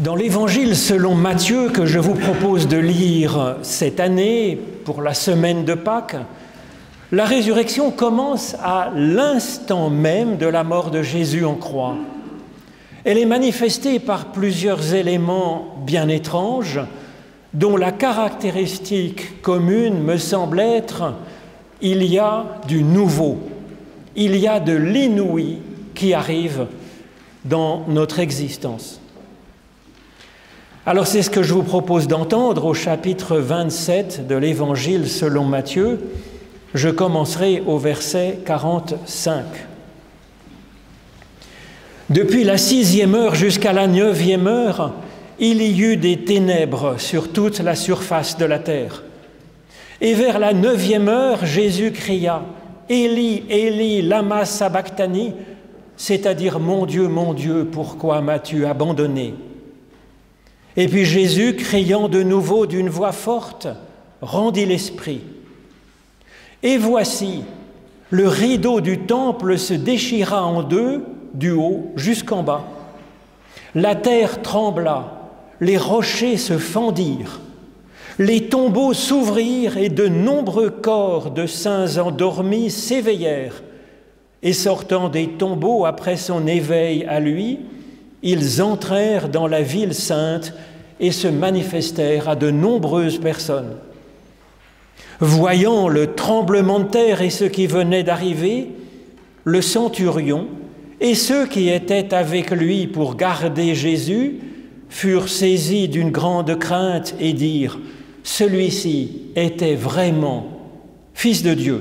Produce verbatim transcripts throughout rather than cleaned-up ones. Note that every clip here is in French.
Dans l'Évangile selon Matthieu que je vous propose de lire cette année pour la semaine de Pâques, la résurrection commence à l'instant même de la mort de Jésus en croix. Elle est manifestée par plusieurs éléments bien étranges, dont la caractéristique commune me semble être « il y a du nouveau ». Il y a de l'inouï qui arrive dans notre existence. Alors c'est ce que je vous propose d'entendre au chapitre vingt-sept de l'Évangile selon Matthieu. Je commencerai au verset quarante-cinq. Depuis la sixième heure jusqu'à la neuvième heure, il y eut des ténèbres sur toute la surface de la terre. Et vers la neuvième heure, Jésus cria « Éli, Éli, lama sabachthani », c'est-à-dire « Mon Dieu, mon Dieu, pourquoi m'as-tu abandonné ?» Et puis Jésus, criant de nouveau d'une voix forte, rendit l'esprit. Et voici, le rideau du temple se déchira en deux, du haut jusqu'en bas. La terre trembla, les rochers se fendirent, les tombeaux s'ouvrirent et de nombreux corps de saints endormis s'éveillèrent. Et sortant des tombeaux après son éveil à lui, ils entrèrent dans la ville sainte et se manifestèrent à de nombreuses personnes. Voyant le tremblement de terre et ce qui venait d'arriver, le centurion et ceux qui étaient avec lui pour garder Jésus furent saisis d'une grande crainte et dirent « Celui-ci était vraiment Fils de Dieu ».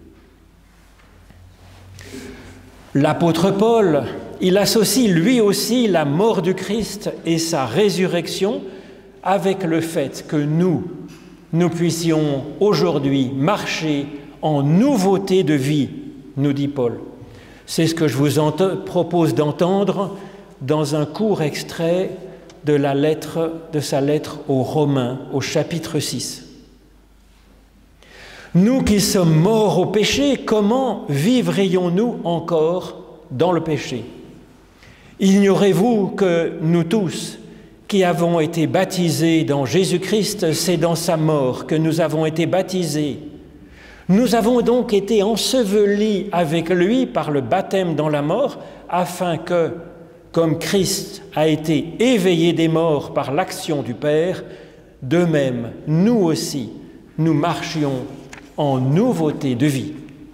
L'apôtre Paul, il associe lui aussi la mort du Christ et sa résurrection avec le fait que nous, nous puissions aujourd'hui marcher en nouveauté de vie, nous dit Paul. C'est ce que je vous propose d'entendre dans un court extrait de, la lettre, de sa lettre aux Romains, au chapitre six. Nous qui sommes morts au péché, comment vivrions-nous encore dans le péché? Ignorez-vous que nous tous qui avons été baptisés dans Jésus-Christ, c'est dans sa mort que nous avons été baptisés. Nous avons donc été ensevelis avec lui par le baptême dans la mort, afin que, comme Christ a été éveillé des morts par l'action du Père, de même, nous aussi, nous marchions en nouveauté de vie.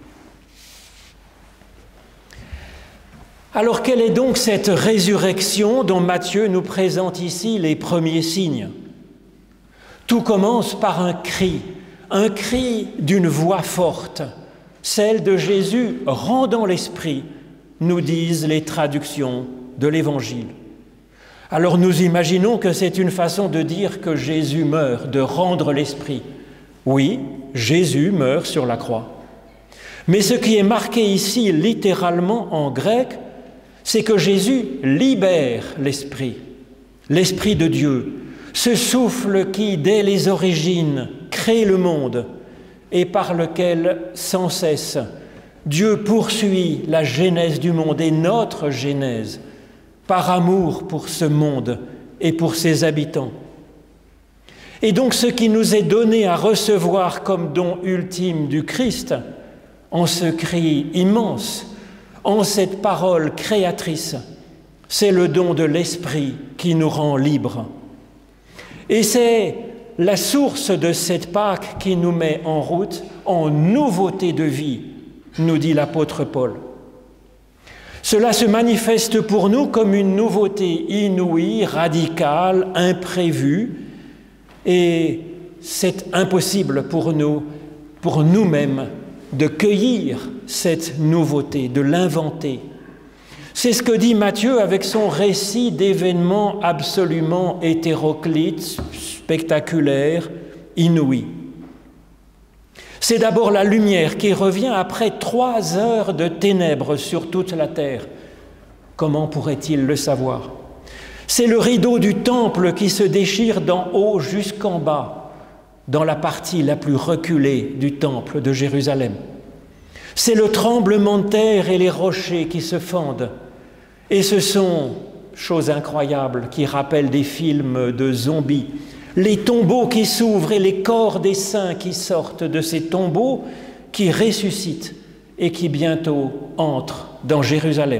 Alors, quelle est donc cette résurrection dont Matthieu nous présente ici les premiers signes? Tout commence par un cri, un cri d'une voix forte, celle de Jésus rendant l'esprit, nous disent les traductions de l'Évangile. Alors nous imaginons que c'est une façon de dire que Jésus meurt, de rendre l'esprit. Oui, Jésus meurt sur la croix. Mais ce qui est marqué ici littéralement en grec, c'est que Jésus libère l'Esprit, l'Esprit de Dieu, ce souffle qui, dès les origines, crée le monde et par lequel, sans cesse, Dieu poursuit la genèse du monde et notre genèse, par amour pour ce monde et pour ses habitants. Et donc ce qui nous est donné à recevoir comme don ultime du Christ, en ce cri immense, en cette parole créatrice, c'est le don de l'Esprit qui nous rend libres. Et c'est la source de cette Pâque qui nous met en route en nouveauté de vie, nous dit l'apôtre Paul. Cela se manifeste pour nous comme une nouveauté inouïe, radicale, imprévue, et c'est impossible pour nous, pour nous-mêmes, de cueillir cette nouveauté, de l'inventer. C'est ce que dit Matthieu avec son récit d'événements absolument hétéroclites, spectaculaires, inouïs. C'est d'abord la lumière qui revient après trois heures de ténèbres sur toute la terre. Comment pourrait-il le savoir? C'est le rideau du temple qui se déchire d'en haut jusqu'en bas, dans la partie la plus reculée du temple de Jérusalem. C'est le tremblement de terre et les rochers qui se fendent. Et ce sont chose incroyable qui rappelle des films de zombies. Les tombeaux qui s'ouvrent et les corps des saints qui sortent de ces tombeaux, qui ressuscitent et qui bientôt entrent dans Jérusalem.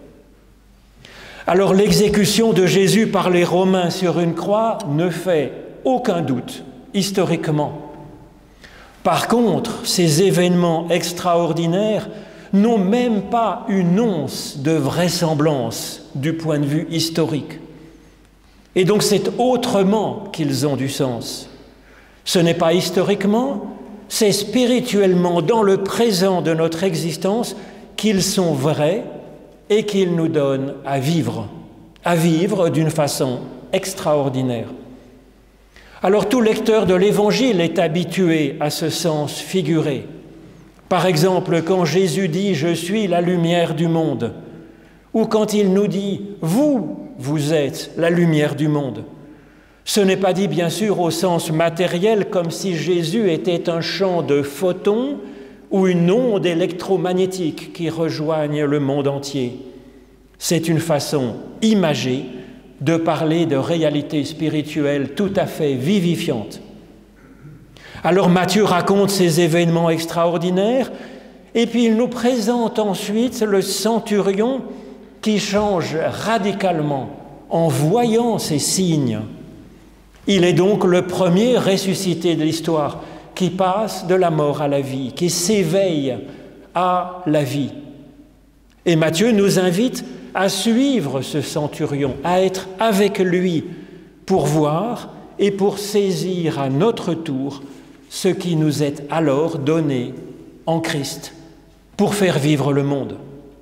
Alors l'exécution de Jésus par les Romains sur une croix ne fait aucun doute historiquement. Par contre, ces événements extraordinaires n'ont même pas une once de vraisemblance du point de vue historique. Et donc c'est autrement qu'ils ont du sens. Ce n'est pas historiquement, c'est spirituellement dans le présent de notre existence qu'ils sont vrais et qu'ils nous donnent à vivre, à vivre d'une façon extraordinaire. Alors tout lecteur de l'Évangile est habitué à ce sens figuré. Par exemple, quand Jésus dit « Je suis la lumière du monde », ou quand il nous dit « Vous, vous êtes la lumière du monde ». Ce n'est pas dit bien sûr au sens matériel comme si Jésus était un champ de photons ou une onde électromagnétique qui rejoigne le monde entier. C'est une façon imagée de parler de réalité spirituelle tout à fait vivifiante. Alors Matthieu raconte ces événements extraordinaires et puis il nous présente ensuite le centurion qui change radicalement en voyant ces signes. Il est donc le premier ressuscité de l'histoire qui passe de la mort à la vie, qui s'éveille à la vie. Et Matthieu nous invite à suivre ce centurion, à être avec lui pour voir et pour saisir à notre tour ce qui nous est alors donné en Christ pour faire vivre le monde.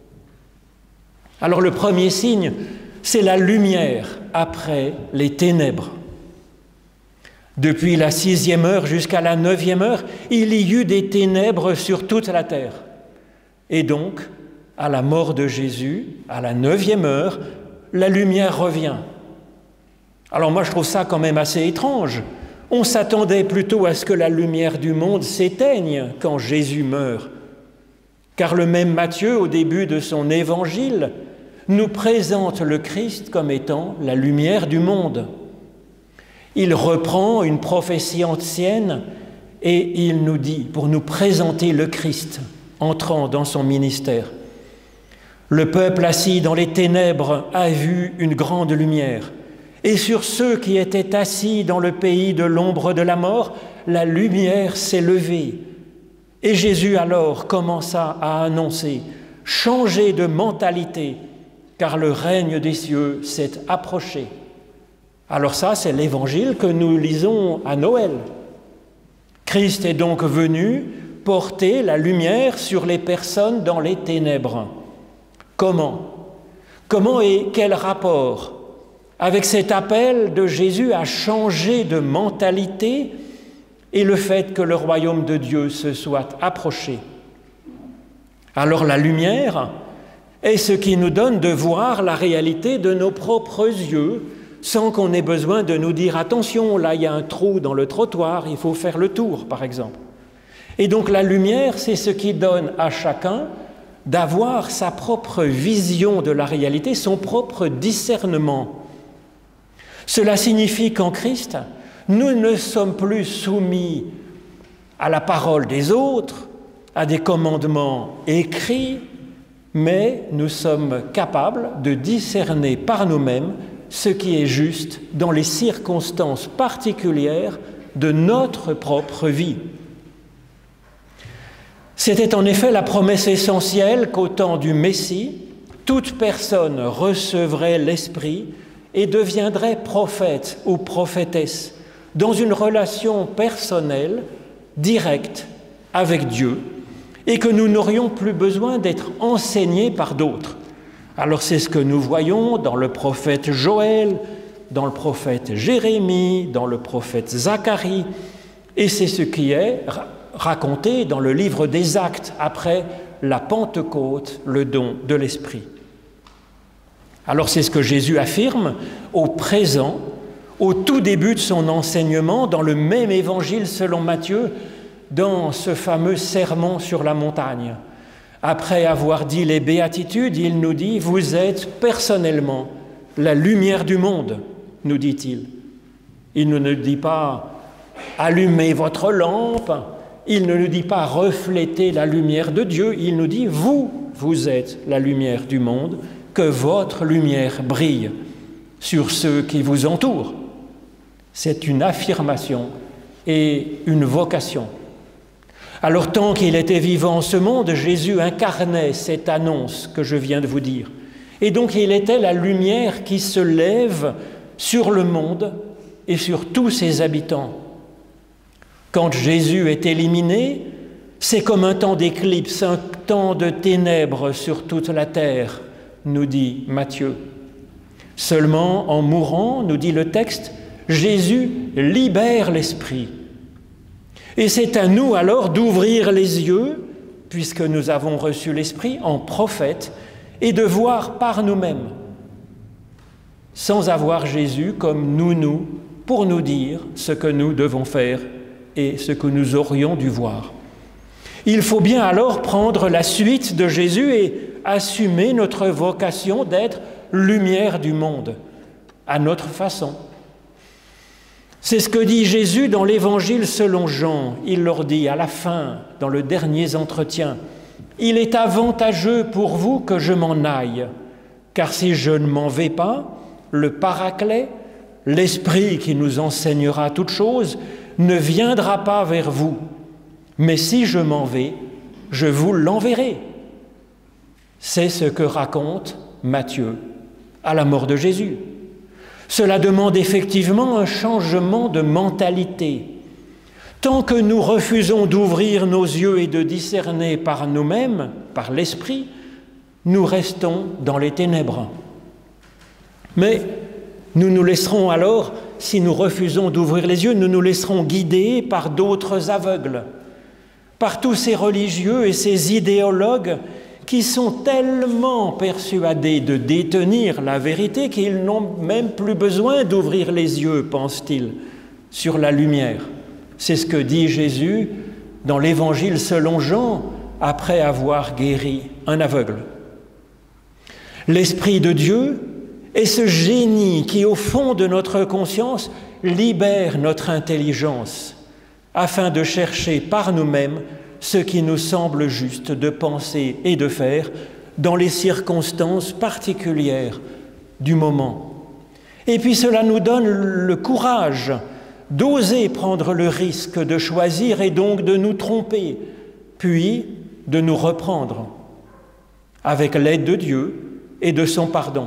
Alors le premier signe, c'est la lumière après les ténèbres. Depuis la sixième heure jusqu'à la neuvième heure, il y eut des ténèbres sur toute la terre. Et donc, à la mort de Jésus, à la neuvième heure, la lumière revient. Alors moi, je trouve ça quand même assez étrange. On s'attendait plutôt à ce que la lumière du monde s'éteigne quand Jésus meurt. Car le même Matthieu, au début de son évangile, nous présente le Christ comme étant la lumière du monde. Il reprend une prophétie ancienne et il nous dit, pour nous présenter le Christ entrant dans son ministère, « Le peuple assis dans les ténèbres a vu une grande lumière, et sur ceux qui étaient assis dans le pays de l'ombre de la mort, la lumière s'est levée. » Et Jésus alors commença à annoncer « Changez de mentalité, car le règne des cieux s'est approché. » Alors ça, c'est l'évangile que nous lisons à Noël. Christ est donc venu porter la lumière sur les personnes dans les ténèbres. Comment ? Comment et quel rapport avec cet appel de Jésus à changer de mentalité et le fait que le royaume de Dieu se soit approché? Alors la lumière est ce qui nous donne de voir la réalité de nos propres yeux, sans qu'on ait besoin de nous dire « Attention, là il y a un trou dans le trottoir, il faut faire le tour », par exemple. Et donc la lumière, c'est ce qui donne à chacun d'avoir sa propre vision de la réalité, son propre discernement. Cela signifie qu'en Christ, nous ne sommes plus soumis à la parole des autres, à des commandements écrits, mais nous sommes capables de discerner par nous-mêmes ce qui est juste dans les circonstances particulières de notre propre vie. C'était en effet la promesse essentielle qu'au temps du Messie, toute personne recevrait l'Esprit et deviendrait prophète ou prophétesse dans une relation personnelle, directe avec Dieu, et que nous n'aurions plus besoin d'être enseignés par d'autres. Alors c'est ce que nous voyons dans le prophète Joël, dans le prophète Jérémie, dans le prophète Zacharie, et c'est ce qui est raconté dans le livre des Actes après la Pentecôte, le don de l'Esprit. Alors c'est ce que Jésus affirme au présent, au tout début de son enseignement, dans le même évangile selon Matthieu, dans ce fameux sermon sur la montagne. Après avoir dit les béatitudes, il nous dit « Vous êtes personnellement la lumière du monde, nous dit-il. Il ne nous dit pas « allumez votre lampe », il ne nous dit pas « reflétez la lumière de Dieu », il nous dit « vous, vous êtes la lumière du monde, que votre lumière brille sur ceux qui vous entourent ». C'est une affirmation et une vocation. Alors tant qu'il était vivant en ce monde, Jésus incarnait cette annonce que je viens de vous dire. Et donc il était la lumière qui se lève sur le monde et sur tous ses habitants. Quand Jésus est éliminé, c'est comme un temps d'éclipse, un temps de ténèbres sur toute la terre, nous dit Matthieu. Seulement en mourant, nous dit le texte, Jésus libère l'esprit. Et c'est à nous alors d'ouvrir les yeux, puisque nous avons reçu l'Esprit en prophète, et de voir par nous-mêmes, sans avoir Jésus comme nounou pour nous dire ce que nous devons faire et ce que nous aurions dû voir. Il faut bien alors prendre la suite de Jésus et assumer notre vocation d'être lumière du monde, à notre façon. C'est ce que dit Jésus dans l'Évangile selon Jean. Il leur dit à la fin, dans le dernier entretien, « Il est avantageux pour vous que je m'en aille, car si je ne m'en vais pas, le Paraclet, l'Esprit qui nous enseignera toutes choses, ne viendra pas vers vous. Mais si je m'en vais, je vous l'enverrai. » C'est ce que raconte Matthieu à la mort de Jésus. Cela demande effectivement un changement de mentalité. Tant que nous refusons d'ouvrir nos yeux et de discerner par nous-mêmes, par l'Esprit, nous restons dans les ténèbres. Mais nous nous laisserons alors, si nous refusons d'ouvrir les yeux, nous nous laisserons guider par d'autres aveugles, par tous ces religieux et ces idéologues qui sont tellement persuadés de détenir la vérité qu'ils n'ont même plus besoin d'ouvrir les yeux, pense-t-il, sur la lumière. C'est ce que dit Jésus dans l'Évangile selon Jean, après avoir guéri un aveugle. L'Esprit de Dieu est ce génie qui, au fond de notre conscience, libère notre intelligence afin de chercher par nous-mêmes ce qui nous semble juste de penser et de faire dans les circonstances particulières du moment. Et puis cela nous donne le courage d'oser prendre le risque de choisir et donc de nous tromper, puis de nous reprendre avec l'aide de Dieu et de son pardon.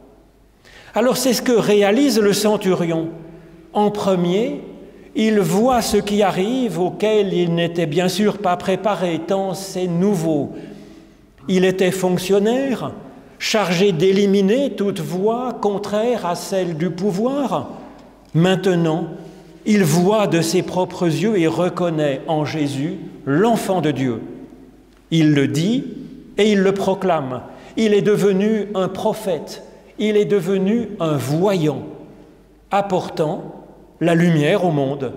Alors c'est ce que réalise le centurion. En premier, il voit ce qui arrive, auquel il n'était bien sûr pas préparé, tant c'est nouveau. Il était fonctionnaire, chargé d'éliminer toute voie contraire à celle du pouvoir. Maintenant, il voit de ses propres yeux et reconnaît en Jésus l'enfant de Dieu. Il le dit et il le proclame. Il est devenu un prophète, il est devenu un voyant, apportant la lumière au monde.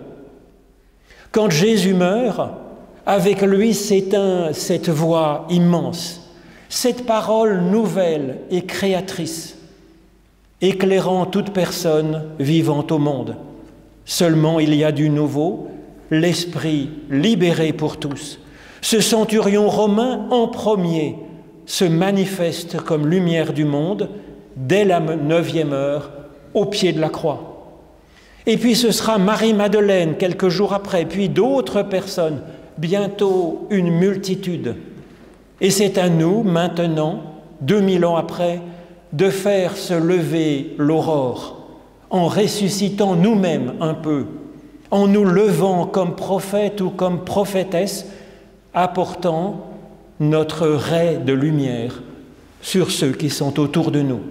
Quand Jésus meurt, avec lui s'éteint cette voix immense, cette parole nouvelle et créatrice, éclairant toute personne vivant au monde. Seulement il y a du nouveau, l'Esprit libéré pour tous. Ce centurion romain en premier se manifeste comme lumière du monde dès la neuvième heure au pied de la croix. Et puis ce sera Marie-Madeleine quelques jours après, puis d'autres personnes, bientôt une multitude. Et c'est à nous maintenant, deux mille ans après, de faire se lever l'aurore en ressuscitant nous-mêmes un peu, en nous levant comme prophètes ou comme prophétesses, apportant notre ray de lumière sur ceux qui sont autour de nous.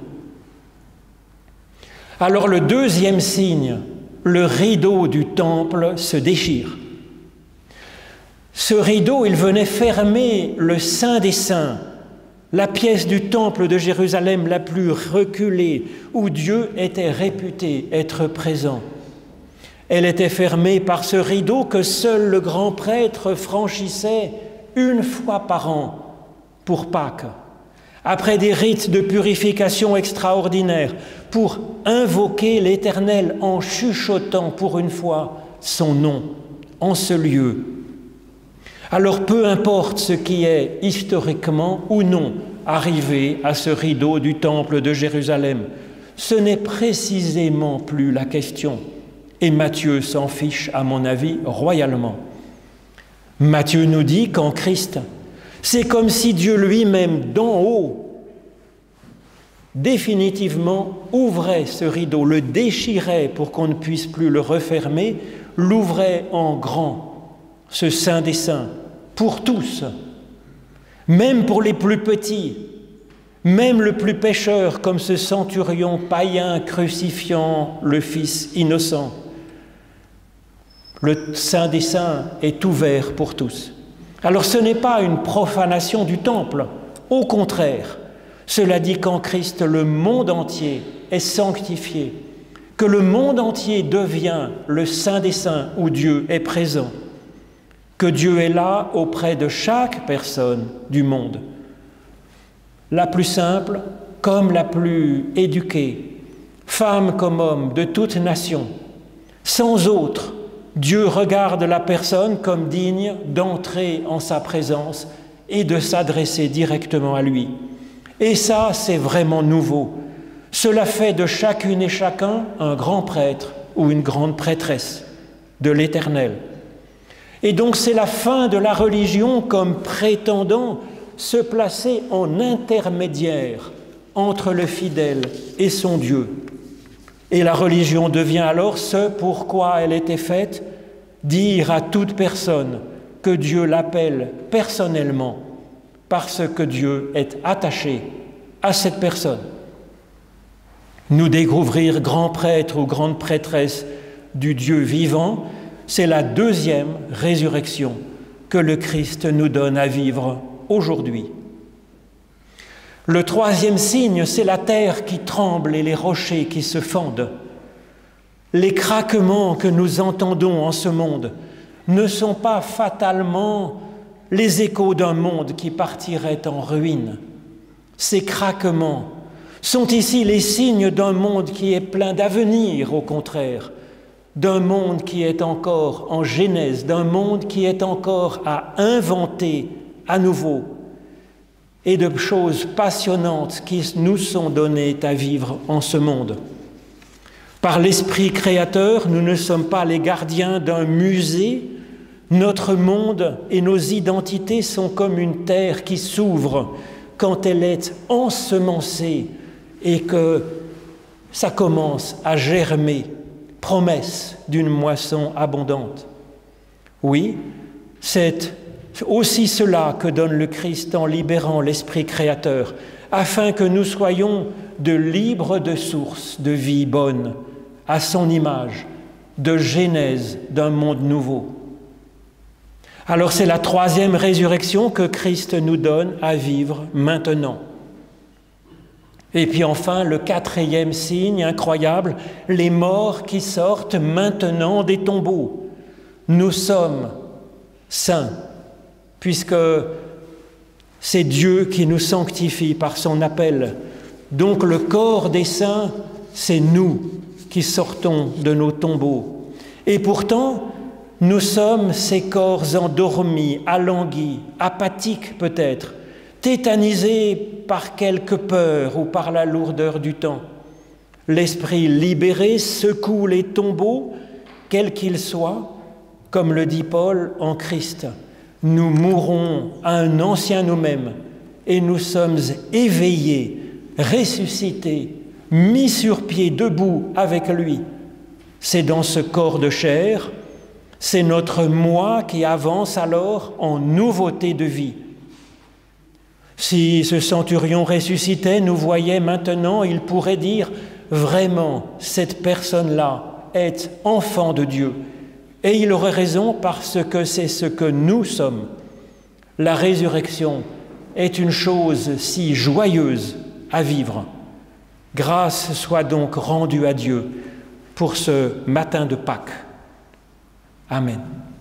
Alors le deuxième signe, le rideau du temple se déchire. Ce rideau, il venait fermer le Saint des Saints, la pièce du temple de Jérusalem la plus reculée, où Dieu était réputé être présent. Elle était fermée par ce rideau que seul le grand prêtre franchissait une fois par an pour Pâques, après des rites de purification extraordinaires, pour invoquer l'Éternel en chuchotant pour une fois son nom en ce lieu. Alors peu importe ce qui est historiquement ou non arrivé à ce rideau du temple de Jérusalem, ce n'est précisément plus la question. Et Matthieu s'en fiche, à mon avis, royalement. Matthieu nous dit qu'en Christ, c'est comme si Dieu lui-même, d'en haut, définitivement ouvrait ce rideau, le déchirait pour qu'on ne puisse plus le refermer, l'ouvrait en grand, ce Saint des Saints, pour tous, même pour les plus petits, même le plus pécheur, comme ce centurion païen crucifiant le Fils innocent. Le Saint des Saints est ouvert pour tous. Alors ce n'est pas une profanation du temple, au contraire. Cela dit qu'en Christ, le monde entier est sanctifié, que le monde entier devient le Saint des Saints où Dieu est présent, que Dieu est là auprès de chaque personne du monde, la plus simple comme la plus éduquée, femme comme homme, de toute nation, sans autre. Dieu regarde la personne comme digne d'entrer en sa présence et de s'adresser directement à lui. Et ça, c'est vraiment nouveau. Cela fait de chacune et chacun un grand prêtre ou une grande prêtresse de l'Éternel. Et donc c'est la fin de la religion comme prétendant se placer en intermédiaire entre le fidèle et son Dieu. Et la religion devient alors ce pourquoi elle était faite, dire à toute personne que Dieu l'appelle personnellement, parce que Dieu est attaché à cette personne. Nous découvrir grand prêtre ou grande prêtresse du Dieu vivant, c'est la deuxième résurrection que le Christ nous donne à vivre aujourd'hui. Le troisième signe, c'est la terre qui tremble et les rochers qui se fendent. Les craquements que nous entendons en ce monde ne sont pas fatalement les échos d'un monde qui partirait en ruine. Ces craquements sont ici les signes d'un monde qui est plein d'avenir, au contraire, d'un monde qui est encore en genèse, d'un monde qui est encore à inventer à nouveau, et de choses passionnantes qui nous sont données à vivre en ce monde. Par l'Esprit créateur, nous ne sommes pas les gardiens d'un musée. Notre monde et nos identités sont comme une terre qui s'ouvre quand elle est ensemencée et que ça commence à germer, promesse d'une moisson abondante. Oui, c'est aussi cela que donne le Christ en libérant l'Esprit créateur, afin que nous soyons de libres de sources de vie bonne, à son image, de genèse d'un monde nouveau. Alors c'est la troisième résurrection que Christ nous donne à vivre maintenant. Et puis enfin, le quatrième signe incroyable, les morts qui sortent maintenant des tombeaux. Nous sommes saints, puisque c'est Dieu qui nous sanctifie par son appel. Donc le corps des saints, c'est nous qui sortons de nos tombeaux. Et pourtant, nous sommes ces corps endormis, alanguis, apathiques peut-être, tétanisés par quelque peur ou par la lourdeur du temps. L'esprit libéré secoue les tombeaux, quels qu'ils soient, comme le dit Paul en Christ. Nous mourrons à un ancien nous-mêmes et nous sommes éveillés, ressuscités, mis sur pied, debout avec lui. C'est dans ce corps de chair, c'est notre moi qui avance alors en nouveauté de vie. Si ce centurion ressuscité nous voyait maintenant, il pourrait dire « Vraiment, cette personne-là est enfant de Dieu ». Et il aurait raison parce que c'est ce que nous sommes. La résurrection est une chose si joyeuse à vivre. Grâce soit donc rendue à Dieu pour ce matin de Pâques. Amen.